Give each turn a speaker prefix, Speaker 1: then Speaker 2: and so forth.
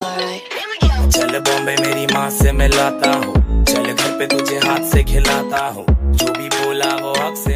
Speaker 1: चल बॉम्बे मेरी माँ से मिलाता हूँ, चल घर पे तुझे हाथ से खिलाता हूँ, जो भी बोला वो हक से